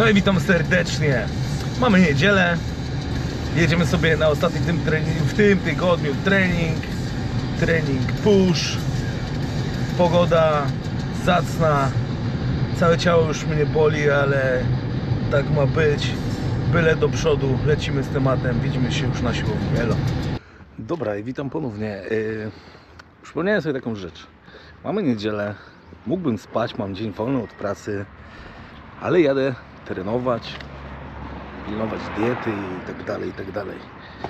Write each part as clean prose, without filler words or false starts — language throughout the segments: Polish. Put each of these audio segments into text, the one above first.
No i witam serdecznie. Mamy niedzielę. Jedziemy sobie na ostatni w tym tygodniu trening push. Pogoda zacna. Całe ciało już mnie boli, ale tak ma być. Byle do przodu, lecimy z tematem. Widzimy się już na siłowni. Elo. Dobra, i witam ponownie. Przypomniałem sobie taką rzecz. Mamy niedzielę. Mógłbym spać, mam dzień wolny od pracy, ale jadę trenować, pilnować diety i tak dalej, i tak dalej.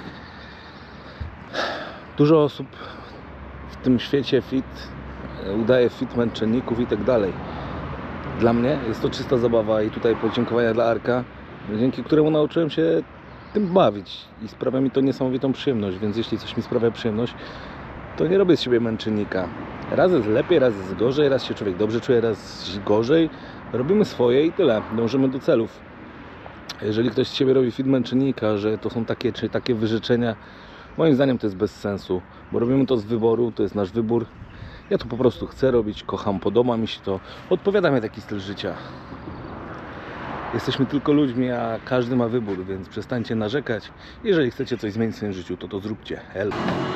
Dużo osób w tym świecie udaje fit męczenników i tak dalej. Dla mnie jest to czysta zabawa i tutaj podziękowania dla Arka, dzięki któremu nauczyłem się tym bawić i sprawia mi to niesamowitą przyjemność, więc jeśli coś mi sprawia przyjemność, to nie robię z siebie męczennika. Raz jest lepiej, raz jest gorzej, raz się człowiek dobrze czuje, raz gorzej. Robimy swoje i tyle. Dążymy do celów. Jeżeli ktoś z siebie robi fit męczennika, że to są takie czy takie wyrzeczenia, moim zdaniem to jest bez sensu, bo robimy to z wyboru, to jest nasz wybór. Ja to po prostu chcę robić, kocham, podoba mi się to, odpowiada mi taki styl życia. Jesteśmy tylko ludźmi, a każdy ma wybór, więc przestańcie narzekać. Jeżeli chcecie coś zmienić w swoim życiu, to zróbcie. Hell.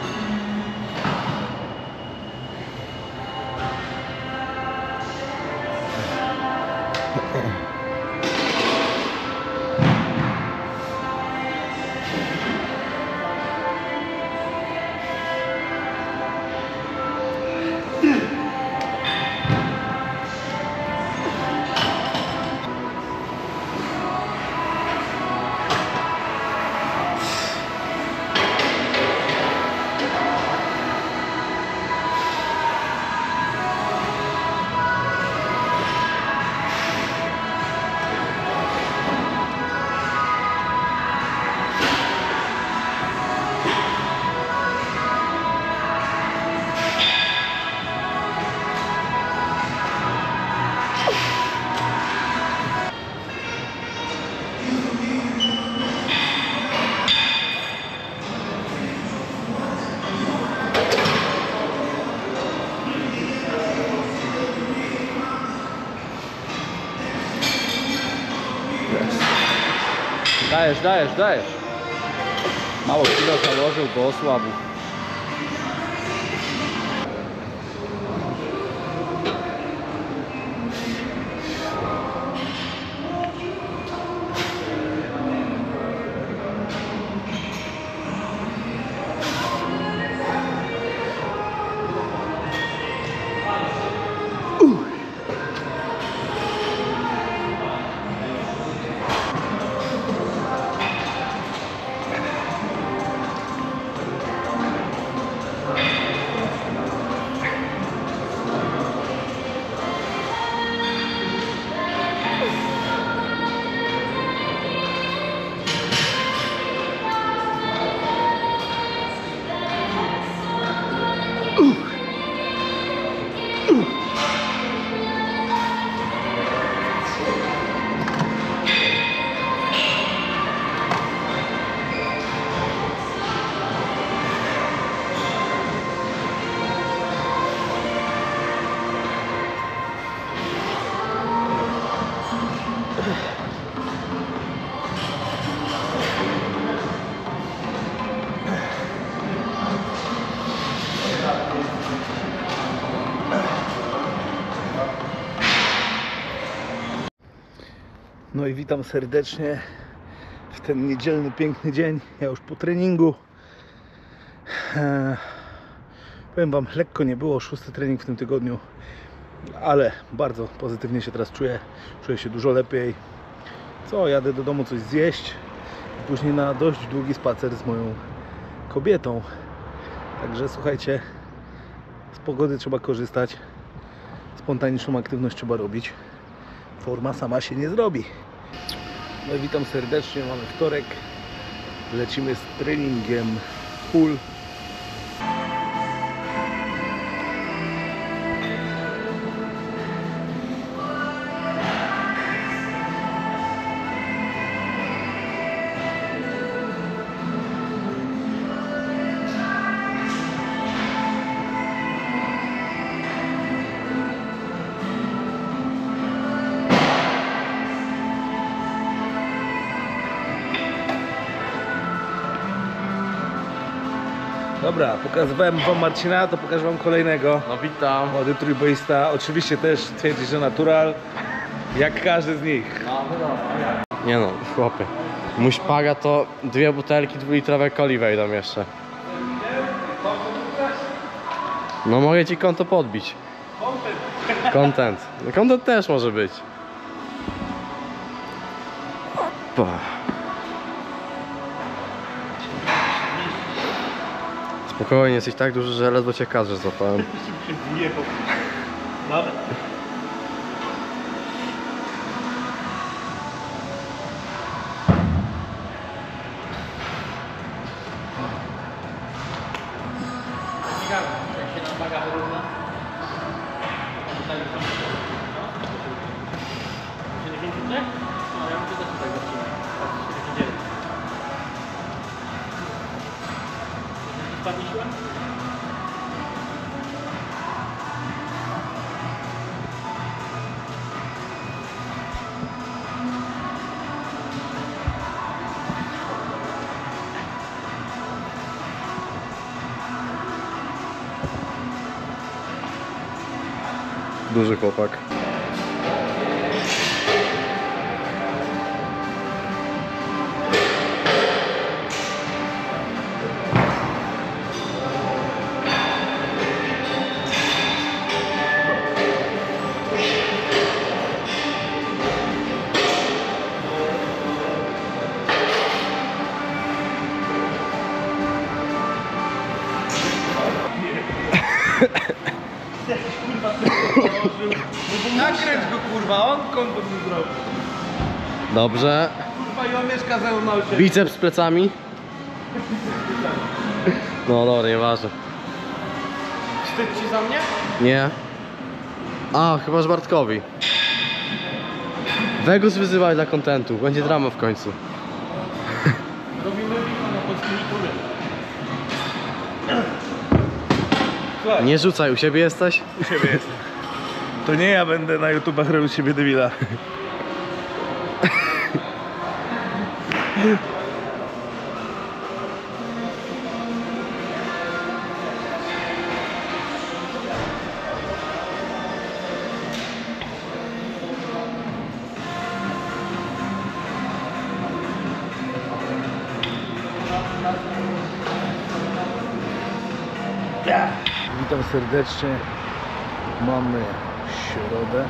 Dajesz. Mało kilo założył, bo osłabł. No i witam serdecznie w ten niedzielny, piękny dzień. Ja już po treningu. Powiem wam, lekko nie było, 6. trening w tym tygodniu, ale bardzo pozytywnie się teraz czuję. Czuję się dużo lepiej. Jadę do domu coś zjeść i później na dość długi spacer z moją kobietą. Także słuchajcie, z pogody trzeba korzystać, spontaniczną aktywność trzeba robić. Forma sama się nie zrobi. No i witam serdecznie, mamy wtorek. Lecimy z treningiem pull. Dobra, pokazywałem wam Marcina, to pokażę wam kolejnego. No witam. Młody trójboista, oczywiście też twierdzi, że natural, jak każdy z nich. Nie no, chłopie. Muś paga to 2 butelki 2-litrowe coli wejdą jeszcze. No mogę ci konto podbić. Content. No, content też może być. Opa. Spokojnie, jesteś tak duży, że ledwo cię kadrze złapałem. Duży chłopak. Nakręć go kurwa, on konto tu zrobił. Dobrze. Kurwa i on mieszka ze mną na osiedlu. Biceps z plecami. No dobra, nieważne. Wstyd ci za mnie? Nie. A, chyba że Bartkowi. Vegas wyzywaj dla kontentu. Będzie drama w końcu. Robimy na polskim YouTubie. Nie rzucaj, u siebie jesteś? U siebie jest. To nie ja będę na YouTubach robił siebie debila. Witam serdecznie. Mamy środę.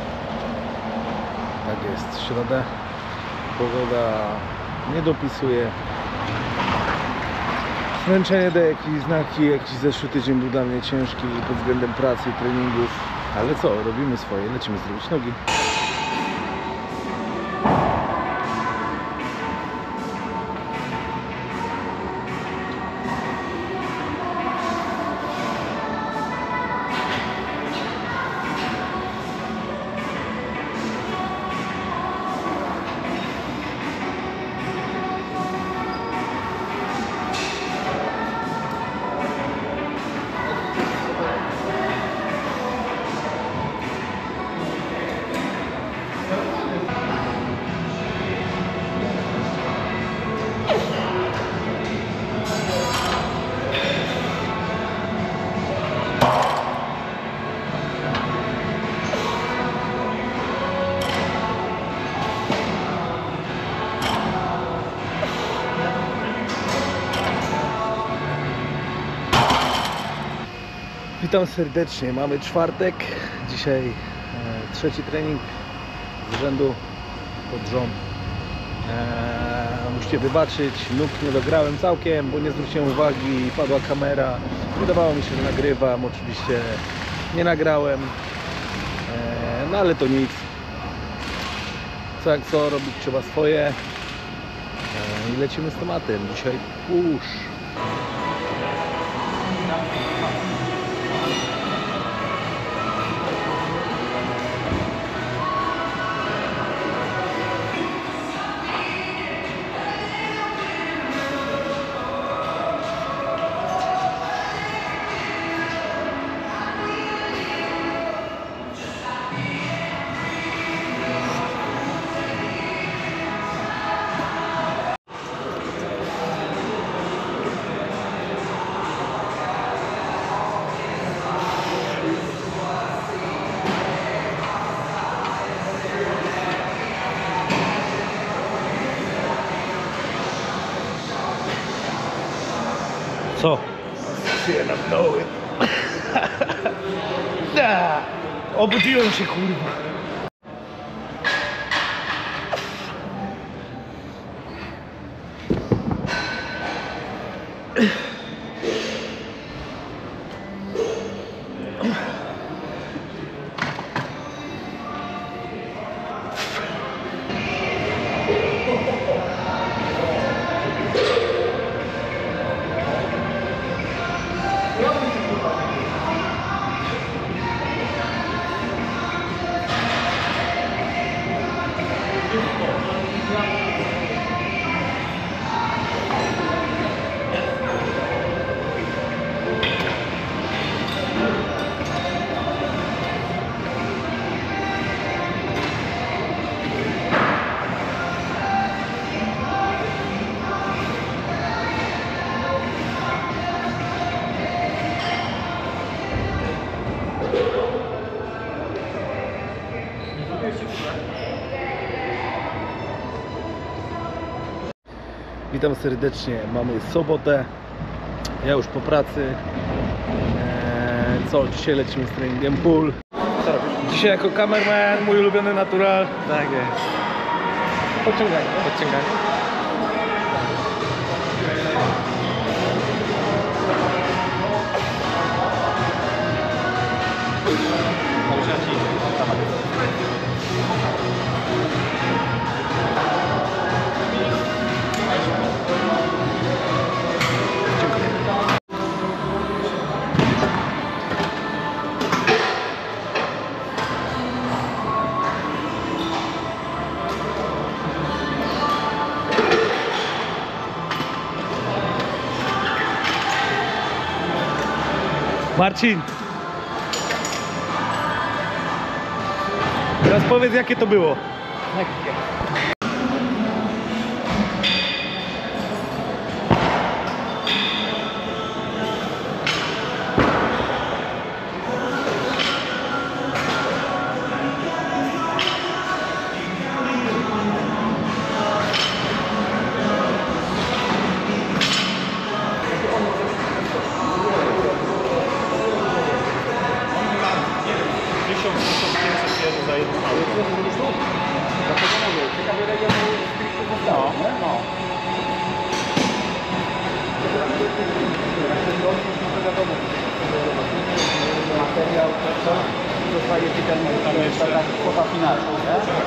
Tak jest, środę. Pogoda nie dopisuje. Zmęczenie daje jakieś znaki. Jakiś zeszły tydzień był dla mnie ciężki pod względem pracy i treningów. Ale co, robimy swoje, lecimy zrobić nogi. Witam serdecznie, mamy czwartek, dzisiaj trzeci trening z rzędu pod rząd. Musicie wybaczyć, nóg nie dograłem całkiem, bo nie zwróciłem uwagi, padła kamera. Wydawało mi się, że nagrywam, oczywiście nie nagrałem, no ale to nic. Co jak co, robić trzeba swoje i lecimy z tematem. Dzisiaj push. Co? Się nam doły. Obudziłem się, kurwa. Witam serdecznie, mamy sobotę, ja już po pracy. Co, dzisiaj lecimy z treningiem pull. Co robisz? Dzisiaj jako kamerman, mój ulubiony natural. Tak jest. Podciąganie. Podciąganie. Marcin, teraz powiedz, jakie to było. Za jedną materiał, to zostaje czytelny, to jest taka kwota finalna,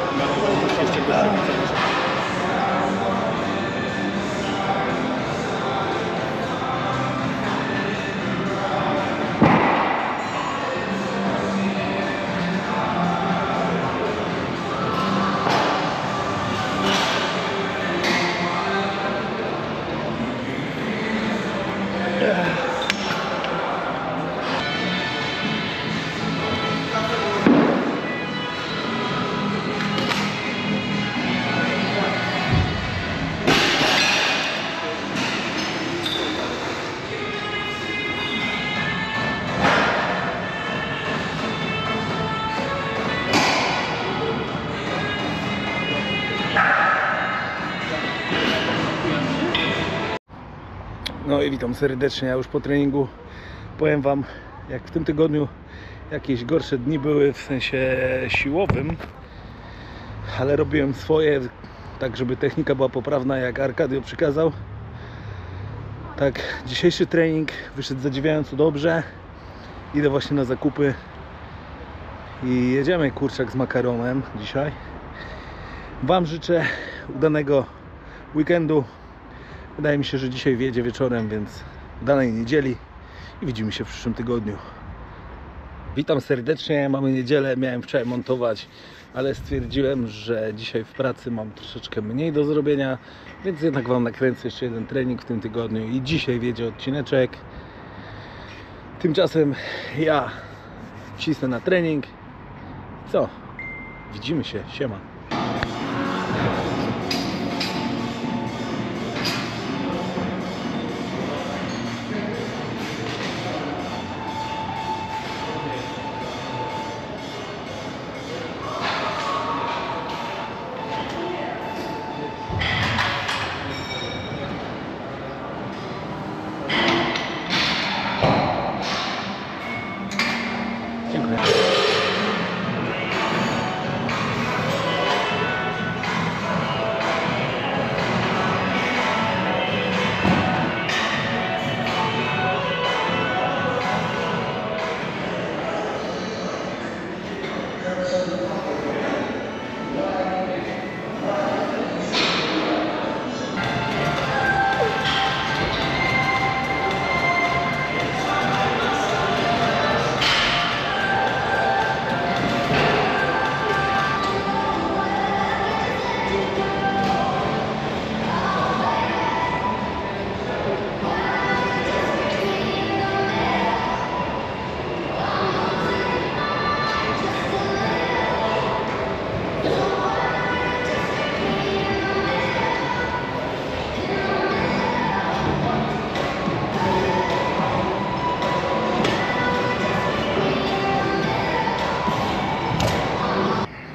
No i witam serdecznie, ja już po treningu. Powiem wam, jak w tym tygodniu jakieś gorsze dni były w sensie siłowym, ale robiłem swoje, tak żeby technika była poprawna, jak Arkadio przykazał. Tak, dzisiejszy trening wyszedł zadziwiająco dobrze. Idę właśnie na zakupy i jedziemy kurczak z makaronem dzisiaj. Wam życzę udanego weekendu. Wydaje mi się, że dzisiaj wjedzie wieczorem, więc udanej niedzieli i widzimy się w przyszłym tygodniu. Witam serdecznie, mamy niedzielę, miałem wczoraj montować, ale stwierdziłem, że dzisiaj w pracy mam troszeczkę mniej do zrobienia, więc jednak wam nakręcę jeszcze jeden trening w tym tygodniu i dzisiaj wjedzie odcineczek. Tymczasem ja cisnę na trening. Co? Widzimy się, siema.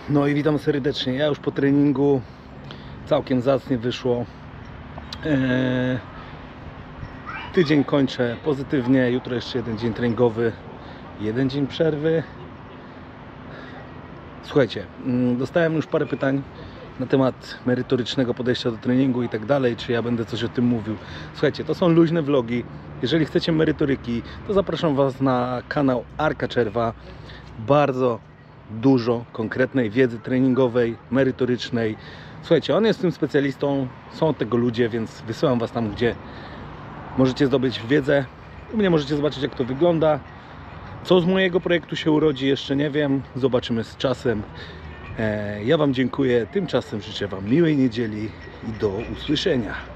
No i witam serdecznie. Ja już po treningu, całkiem zacnie wyszło. Tydzień kończę pozytywnie. Jutro jeszcze jeden dzień treningowy, jeden dzień przerwy. Słuchajcie, dostałem już parę pytań na temat merytorycznego podejścia do treningu i tak dalej, czy ja będę coś o tym mówił. Słuchajcie, to są luźne vlogi. Jeżeli chcecie merytoryki, to zapraszam Was na kanał Arka Czerwa. Bardzo dużo konkretnej wiedzy treningowej, merytorycznej. Słuchajcie, on jest tym specjalistą, są od tego ludzie, więc wysyłam Was tam, gdzie możecie zdobyć wiedzę. U mnie możecie zobaczyć, jak to wygląda. Co z mojego projektu się urodzi, jeszcze nie wiem. Zobaczymy z czasem. Ja Wam dziękuję. Tymczasem życzę Wam miłej niedzieli i do usłyszenia.